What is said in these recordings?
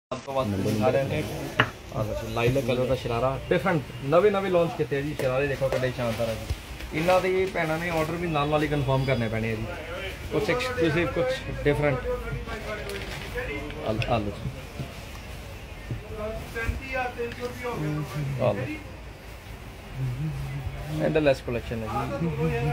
Lilac colour का sharara different नवे नवे लॉन्च किए जी। शरारे देखो कितने शानदार है जी। इन्हों की भैनों ने ऑर्डर भी नाल ही कन्फर्म करने पैने जी। कुछ एक्सक्लूसिव कुछ डिफरेंट एंडलेस कलेक्शन है जी।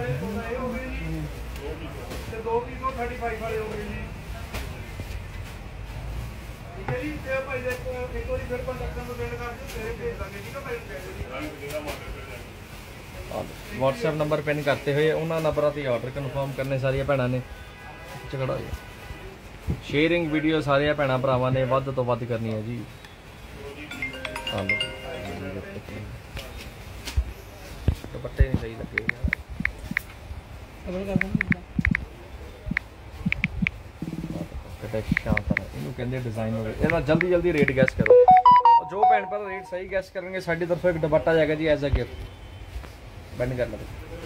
व्हाट्सएप नंबर पिन करते हुए उन्होंने नंबर से ऑर्डर कन्फर्म करने सारिया भैनों ने झगड़ा शेयरिंग वीडियो सारे भैन भरावां ने वध तो वध करनी है जी। दुपट्टे नहीं सही लगे कहते डिजाइन हो जल्दी जल्दी रेट गैस करो। जो भैन पर रेट सही गैस करेंगे साड़ी तरफों एक दुपट्टा जाएगा जी एज अ गिफ्ट। बंद कर लो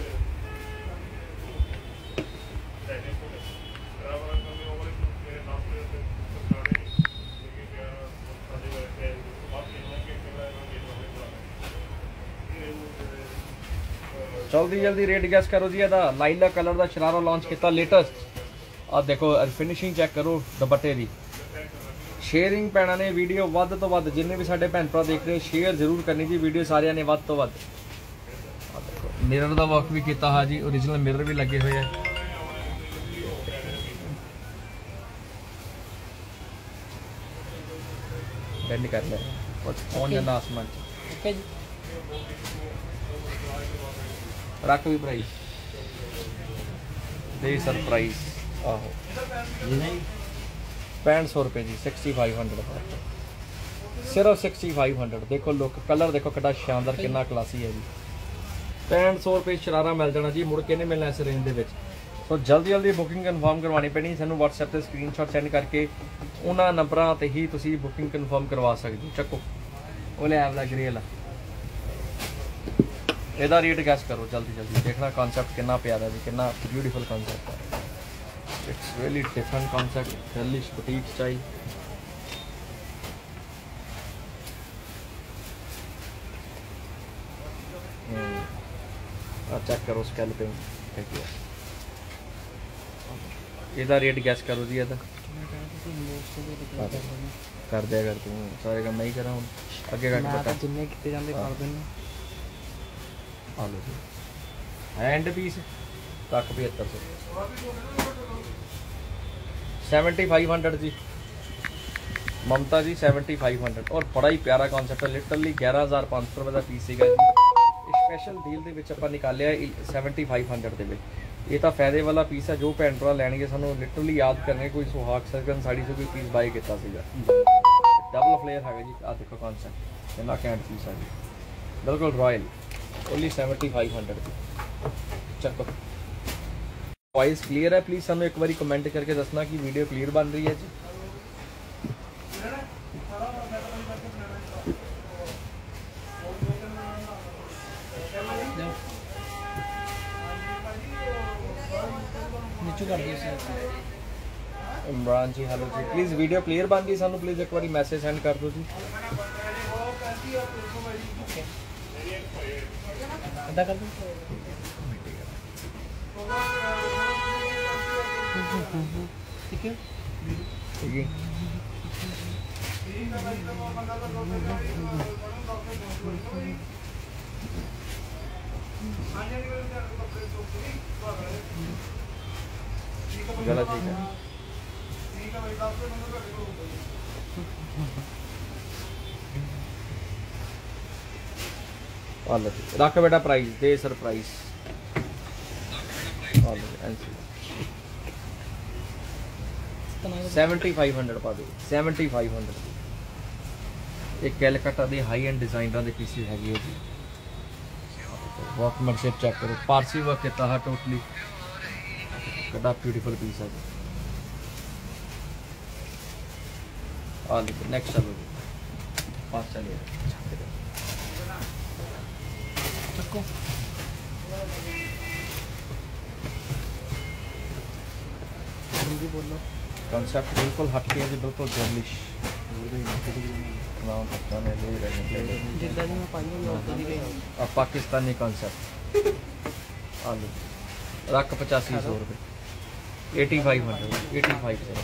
जल्दी जल्दी रेट गैस करो जी। लाइलैक कलर का शरारा लॉन्च किया लेटेस्ट। आप देखो फिनिशिंग चेक करो दुपट्टे की। शेयरिंग भैनों ने वीडियो वध तो वध जिन्हें भी साडे भैन भरा देख रहे शेयर जरूर करनी जी वीडियो सारिया ने वध तो वध। मिरर का वर्क भी किया है जी। ओरिजिनल मिरर भी लगे हुए हैं। बेंड कर ले पहुंच जाना आसमान रख भी प्राइस दे सरप्राइज आहो 6500 रुपये जी। 6500 सिर्फ 6500। देखो लुक कलर देखो कितना शानदार कितना क्लासी है जी। 6500 रुपये शरारा मिल जाना जी। मुड़ के नहीं मिलना इस रेंज के। सो जल्दी जल्दी बुकिंग कन्फर्म करवानी पैनी। सानू व्हाट्सएप से स्क्रीनशॉट सेंड करके उन्होंने नंबरों पर ही तुसी बुकिंग कन्फर्म करवा सकते। चक्को वो लिया वाला ग्रे वाला ਇਹਦਾ रेट गैस करो जल्दी जल्दी। देखना कॉन्सेप्ट कितना प्यारा जी कितना ब्यूटीफुल कॉन्सेप्ट है। It's really different concept girlish boutique style. Check करो स्कैल्पिंग ਇਹਦਾ रेट गैस करो जी। ਇਹਦਾ कर दिया कर तू सारे काम नहीं करा हूँ अगे कट पता जिन्ने कितने जाते कर देना। हैंड पीस तक 7500 7500 जी ममता जी 7500। और बड़ा ही प्यारा कॉन्सेप्ट है। लिटरली 11500 रुपये का पीस है जी। स्पैशल डील के विच आपां निकालिया 7500 के। ये तो फायदे वाला पीस है। जो भैन भरा लैणगे सानू लिटरली याद करने कोई सुहाग सर्कन साड़ी से कोई पीस बाय किया डबल फ्लेयर है जी। आ देखो कॉन्सेप्ट कितना कैंट पीस है जी। बिल्कुल रॉयल ओनली 7500 चलो। वॉइस क्लियर है प्लीज़ सानू एक बार कमेंट करके दसना कि वीडियो क्लियर बन रही है जी। इमरान जी हेलो जी प्लीज़ वीडियो क्लियर बन रही सानू प्लीज़ एक बार मैसेज सेंड कर दो जी। अदा कर दो ठीक है ठीक है। गला ठीक है। रख बेटा प्राइस दे सरप्राइज 7500 पा दे 7500। एक कैलकटा के हाई एंड डिजाइनर के पीसेस है जी। वर्कमैनशिप चेक करो पारसी वर्क किया है टोटली कितना ब्यूटीफुल पीस है जी। नेक्स्ट चलो जी पास चलिए चक्को बोलो कॉन्सेप्ट बिल्कुल हटके है जी बिल्कुल गर्लिश पाकिस्तानी कॉन्सेप्ट आलू रख 8500 रुपये 8500 85 से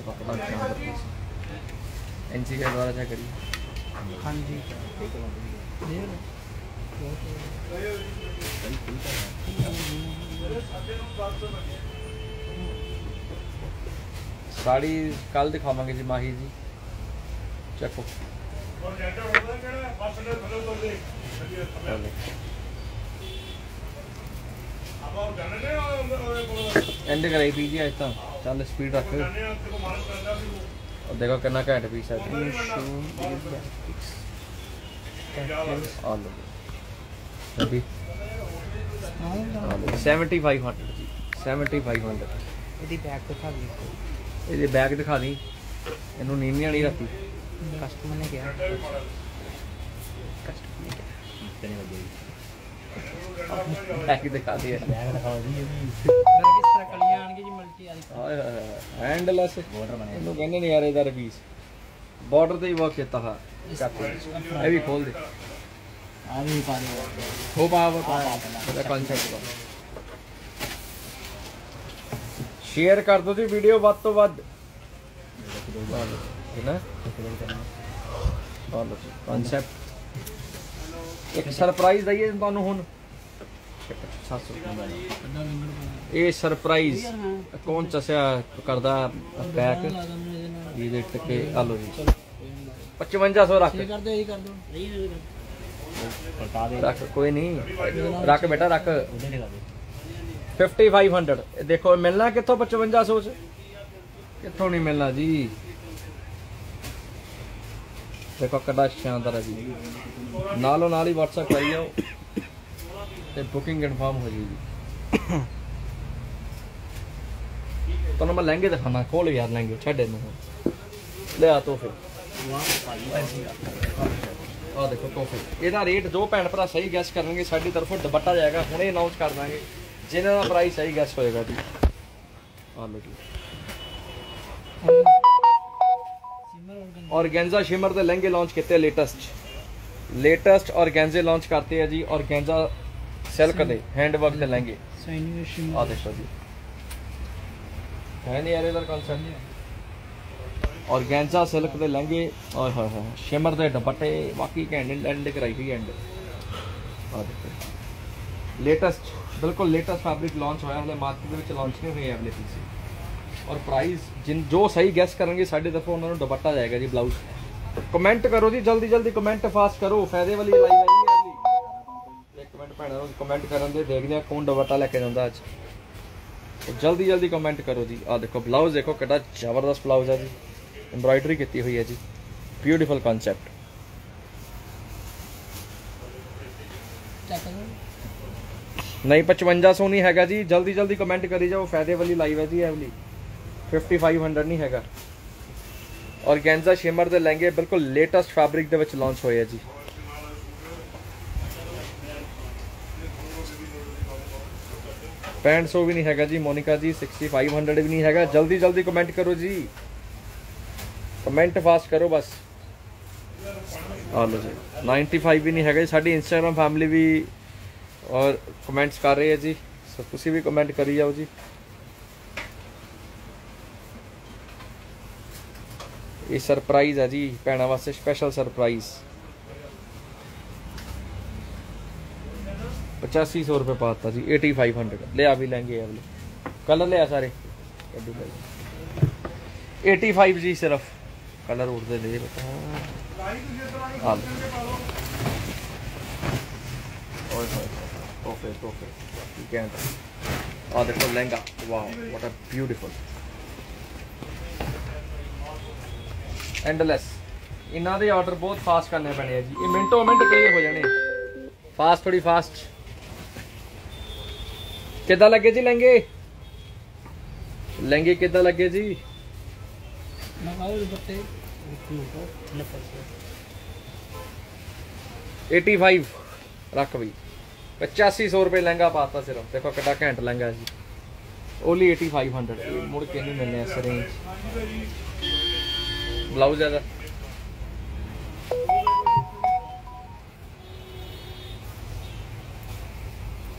एनसी के द्वारा क्या करिए। हाँ जी साड़ी कल दिखावांगे जी माही जी चेको एंड कराई पी जी अज तो चल स्पीड रख और देखो कितना घंट पीस है 7500 जी 7500 ਇਹਦੀ बैग दिखा दी इनू नींद नहीं आनी राती कस्टमर ने किहा बैग दिखा दी बैग दिखाओ जी बैग इस तरह कलियां आਣगे जी मल्टी वाली हाय हाय हैंडलेस बॉर्डर बने इनू कहंदे नहीं यार इधर पीस बॉर्डर ते ही वर्क किया था ये भी खोल दे आ भी पा दे हो पा कॉन्सेप्ट का शेयर कर दो जी वीडियो ਵੱਧ ਤੋਂ ਵੱਧ है ना कॉन्सेप्ट एक सरप्राइज दईए ਤੁਹਾਨੂੰ ਹੁਣ 700 ਇਹ ਸਰਪ੍ਰਾਈਜ਼ ਕੌਣ ਚਸਿਆ ਕਰਦਾ ਪੈਕ ਇਹਦੇ ਟਕੇ ਆਲੋ ਜੀ 5500 ਰੱਖ कर दो यही कर दो रख कोई नहीं रख बेटा रख 5500 देखो मिलना कितों 5500 कितों नहीं मिलना जी देखो कड़ा शानदार है जी नालों नाल ही व्हाट्सएप करी जाओ ते बुकिंग कन्फर्म हो जाएगी तो मैं लहंगे दिखाना खोल यार लहंगे छे ले आ तो फिर आ देखो तोहफे ਇਹਦਾ रेट जो भैन भरा सही गैस करेंगे साडी तरफों दुपट्टा जाएगा हुणे अनाउंस कर देंगे जिन्हां दा प्राइस सही गैस होएगा जी आ लो जी ऑर्गेन्जा शिमर दे लहंगे लॉन्च किए लेटेस्ट ऑर्गेन्जे लॉन्च करते हैं जी ऑर्गेन्जा सिल्क दे हैंडवर्क दे लहंगे आ देखो जी है नहीं यार इधर कॉन्सेप्ट ऑर्गेन्जा सिल्क दे लहंगे और हाय हाय शिमर दे दुपट्टे बाकी कैंड एंड कराई हुई एंड आ देखो लेटेस्ट बिल्कुल लेटेस्ट फैब्रिक लॉन्च होया है मार्केट में लॉन्च नहीं हुई है अवेलेबल सी और प्राइस जिन जो सही गैस करेंगे साढ़े तरफों उन्होंने दुपट्टा जाएगा जी ब्लाउज कमेंट करो जी जल्दी जल्दी कमेंट फास्ट करो फायदे वाली लाइव है जी एक कमेंट भैन कमेंट करन दे देखते हैं कौन दुपट्टा लेके जाता अज जल्दी जल्दी कमेंट करो जी आ देखो ब्लाउज देखो कितना जबरदस्त ब्लाउज है जी एम्ब्रॉयडरी की हुई है जी ब्यूटीफुल कॉन्सेप्ट नहीं 5500 नहीं हैगा जी जल्दी जल्दी कमेंट करी जाओ फायदे वाली लाइव है जी ये वाली 5500 नहीं हैगा ऑर्गेन्जा शिमर दे लहंगे बिल्कुल लेटेस्ट फैब्रिक दे विच लॉन्च होए है जी पैंट 100 भी नहीं हैगा जी मोनिका जी 6500 भी नहीं हैगा जल्दी जल्दी कमेंट करो जी कमेंट फास्ट करो बस आ लो जी 95 भी नहीं हैगा जी साडी इंस्टाग्राम फैमिली भी और कमेंट्स कर रहे हैं जी सो तुसी भी कमेंट करी जाओ जी ये सरप्राइज है जी भैणों वास्ते स्पेशल सरप्राइज 8500 रुपये पाता जी 8500 लिया भी लेंगे अगले कलर लिया सारे 85 जी सिर्फ कलर उड़ते ले बता तोहफे तोहफे ठीक है आ देखो लहंगा वाह व्हाट अ ब्यूटीफुल एंडलेस इन्हां दे ऑर्डर बहुत फास्ट करने पैने जी ये मिनटों मिनट क्लियर हो जाने फास्ट थोड़ी फास्ट कितना लगे जी लहंगे लहंगे कितना लगे जी 85 रख भाई 8500 रुपये लहंगा पाता सिर्फ देखो कितना घंट लहंगा जी ओनली 8500 मुड़ के नहीं मिलने इस रेंज ब्लाउज है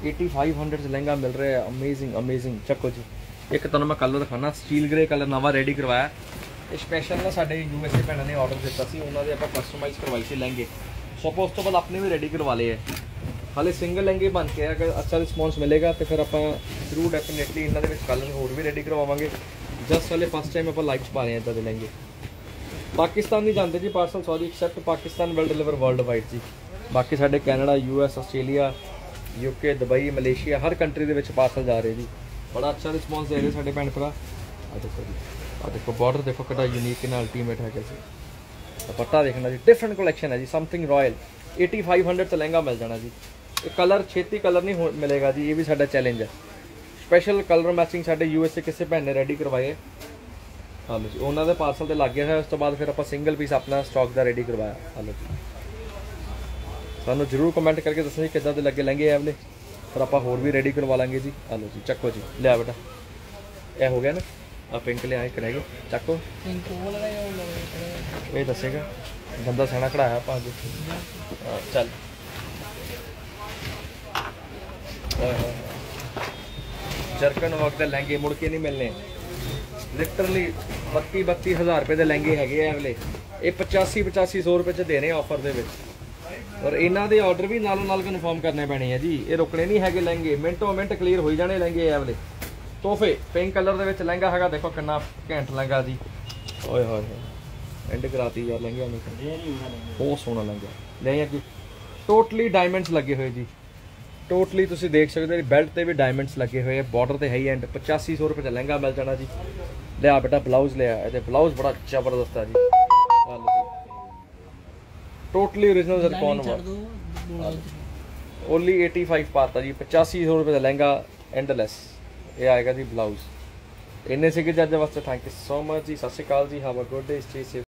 8500 च लहंगा मिल रहा है, अमेजिंग अमेजिंग। चको जी एक तुहानूं मैं कलर दिखाना, स्टील ग्रे कलर नवा रेडी करवाया। ये स्पैशल ना साडे यूएसए भैणां ने ऑर्डर दिता सी, उन्हां दे आपां कस्टमाइज़ करवाई सी लहंगे। सो उस तो बाद अपने भी रेडी करवा लिए है। हाले सिंगल लहंगे बन के अगर अच्छा रिस्पॉन्स मिलेगा तो फिर आप जरूर डेफिनेटली इन्हों के कलर होर भी रेडी करवावांगे। जस्ट वाले फर्स्ट टाइम आप लाइव पा रहे हैं इदा के लहंगे। पाकिस्तान नहीं जाते जी parcel, sorry except Pakistan will deliver world wide जी। बाकी साढ़े Canada, US, Australia, UK, Dubai, Malaysia हर कंट्री के पार्सल जा रहे जी। बड़ा अच्छा रिस्पॉन्स दे रहे साढ़े भैन भरा। आ देखो जी, आ देखो बॉर्डर देखो कितना यूनीक ना अल्टीमेट है जी। दुपट्टा देखना जी, डिफरेंट कलैक्शन है जी, समथिंग रॉयल। 8500 से लहंगा मिल जाना जी। कलर छेती कलर नहीं मिलेगा जी, ये भी साडा चैलेंज है। स्पैशल कलर मैचिंग साडे यूएसए किसी भैन ने रेडी करवाए। हालो जी उन्होंने पार्सल तो लग गया है, उस तो बाद फिर आप सिंगल पीस अपना स्टॉक का रेडी करवाया। हालो जी सानू जरूर कमेंट करके दसो जी किद्दां दे लगे लहंगे है वाले, फिर आप होर भी रेडी करवा लेंगे जी। हालो जी चको जी, लिया बेटा यह हो गया ना, आ पिंक लिया एक रह गए, चको ये दसेगा बंदा सैना कढ़ाया आप जी। चल जरकन वक्त लहंगे मुड़ के नहीं मिलने, लिटरली 32 हज़ार रुपये के लहंगे है अगले। ये 85-100 रुपये च दे रहे ऑफर दे विच। और इन्हों के ऑर्डर भी नालों नाल कन्फर्म करने पैने हैं जी, ये रुकने नहीं है लहंगे, मिनटों मिनट क्लीयर हो जाने लहंगे है वाले। तोहफे पिंक कलर के लहंगा है, देखो कितना घैंट लहंगा जी। ओए होए एंड कराती यार लहंगे बहुत सोहना लहंगा लहंगा जी। टोटली डायमंड्स लगे हुए जी, टोटली तुम देख सकते हो बेल्ट से भी डायमंड्स लगे हुए हैं, बॉर्डर से है ही एंड 8500 रुपये का लहंगा मिल जाना जी। लिया बेटा ब्लाउज लिया, ये ब्लाउज बड़ा जबरदस्त है जी। टोटली ओरिजिनल जरकॉन ओनली 85 पाता जी। 8500 रुपये का लहंगा एंडलेस ये आएगा जी ब्लाउज। इन्ने से जज वास्ते थैंक यू सो मच जी। सत श्री अकाल जी, have a good day, stay safe.